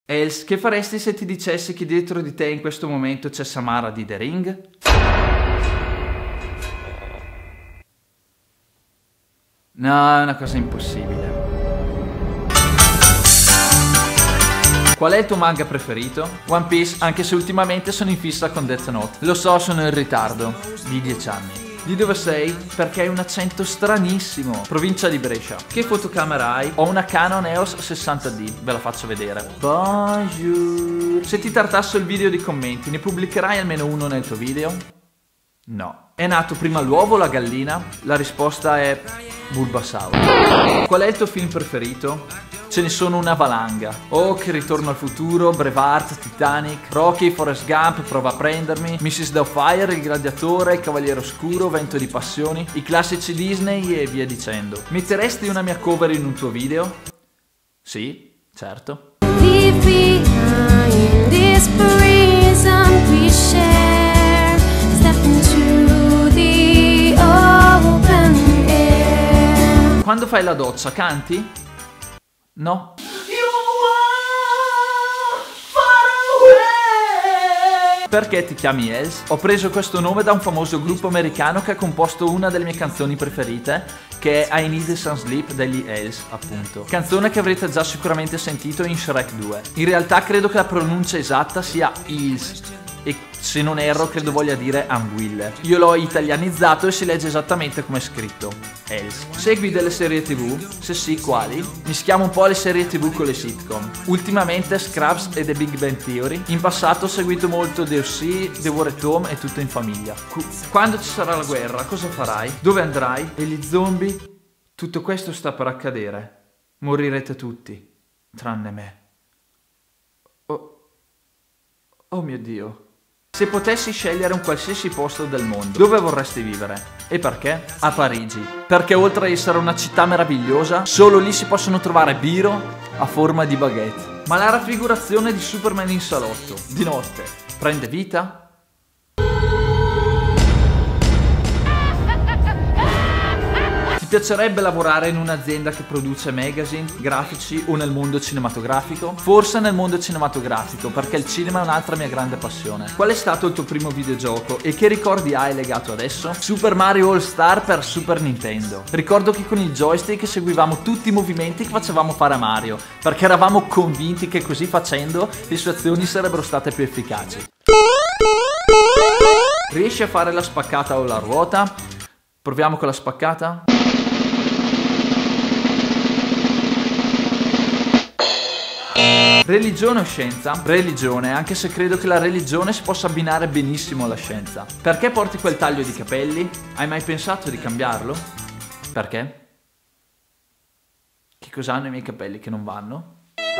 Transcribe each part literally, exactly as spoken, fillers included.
Els, che faresti se ti dicessi che dietro di te in questo momento c'è Samara di The Ring? No, è una cosa impossibile. Qual è il tuo manga preferito? One Piece, anche se ultimamente sono in fissa con Death Note. Lo so, sono in ritardo di dieci anni. Di dove sei? Perché hai un accento stranissimo. Provincia di Brescia. Che fotocamera hai? Ho una Canon E O S sessanta D, ve la faccio vedere. Bonjour. Se ti tartasso il video di commenti, ne pubblicherai almeno uno nel tuo video? No. È nato prima l'uovo o la gallina? La risposta è Bulbasaur. Qual è il tuo film preferito? Ce ne sono una valanga. Oh, che Ritorno al futuro, Braveheart, Titanic, Rocky, Forrest Gump, Prova a prendermi, missus Doubtfire, Il gladiatore, Il cavaliere oscuro, Vento di passioni, i classici Disney e via dicendo. Metteresti una mia cover in un tuo video? Sì, certo. Quando fai la doccia, canti? No. Perché ti chiami Els? Ho preso questo nome da un famoso gruppo americano che ha composto una delle mie canzoni preferite, che è I Need Some Sleep degli Els, appunto. Canzone che avrete già sicuramente sentito in Shrek due. In realtà credo che la pronuncia esatta sia Ils, e se non erro credo voglia dire Anguille. Io l'ho italianizzato e si legge esattamente come è scritto, Els. Segui delle serie tv? Se sì, quali? Mischiamo un po' le serie tv con le sitcom. Ultimamente Scrubs e The Big Bang Theory. In passato ho seguito molto The O C, The War at Home e Tutto in famiglia. Quando ci sarà la guerra, cosa farai? Dove andrai? E gli zombie? Tutto questo sta per accadere. Morirete tutti, tranne me. Oh, oh mio Dio. Se potessi scegliere un qualsiasi posto del mondo, dove vorresti vivere? E perché? A Parigi. Perché oltre ad essere una città meravigliosa, solo lì si possono trovare biro a forma di baguette. Ma la raffigurazione di Superman in salotto, di notte, prende vita? Ti piacerebbe lavorare in un'azienda che produce magazine, grafici o nel mondo cinematografico? Forse nel mondo cinematografico, perché il cinema è un'altra mia grande passione. Qual è stato il tuo primo videogioco e che ricordi hai legato adesso? Super Mario All Star per Super Nintendo. Ricordo che con il joystick seguivamo tutti i movimenti che facevamo fare a Mario, perché eravamo convinti che così facendo le sue azioni sarebbero state più efficaci. Riesci a fare la spaccata o la ruota? Proviamo con la spaccata? Religione o scienza? Religione, anche se credo che la religione si possa abbinare benissimo alla scienza. Perché porti quel taglio di capelli? Hai mai pensato di cambiarlo? Perché? Che cos'hanno i miei capelli che non vanno?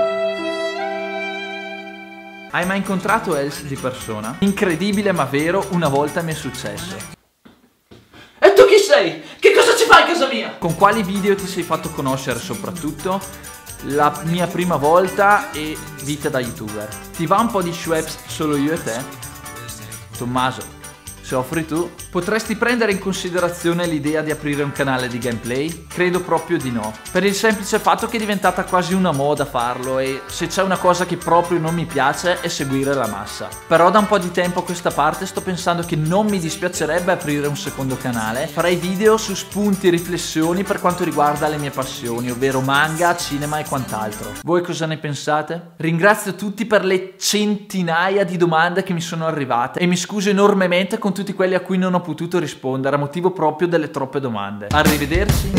Hai mai incontrato Els di persona? Incredibile ma vero, una volta mi è successo. E tu chi sei? Che cosa ci fai a casa mia? Con quali video ti sei fatto conoscere soprattutto? La mia prima volta e vita da youtuber. Ti va un po' di Schweppes solo io e te? Tommaso, se offri tu, potresti prendere in considerazione l'idea di aprire un canale di gameplay? Credo proprio di no, per il semplice fatto che è diventata quasi una moda farlo e se c'è una cosa che proprio non mi piace è seguire la massa. Però da un po' di tempo a questa parte sto pensando che non mi dispiacerebbe aprire un secondo canale. Farei video su spunti e riflessioni per quanto riguarda le mie passioni, ovvero manga, cinema e quant'altro. Voi cosa ne pensate? Ringrazio tutti per le centinaia di domande che mi sono arrivate e mi scuso enormemente con tutti quelli a cui non ho potuto rispondere a motivo proprio delle troppe domande. Arrivederci.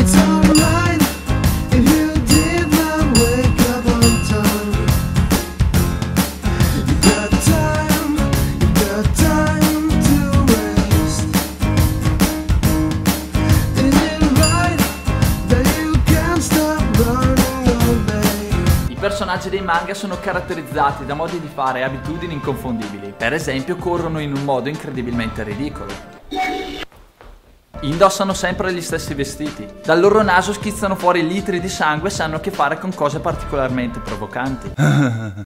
I personaggi dei manga sono caratterizzati da modi di fare e abitudini inconfondibili. Per esempio, corrono in un modo incredibilmente ridicolo. Indossano sempre gli stessi vestiti. Dal loro naso schizzano fuori litri di sangue e sanno a che fare con cose particolarmente provocanti.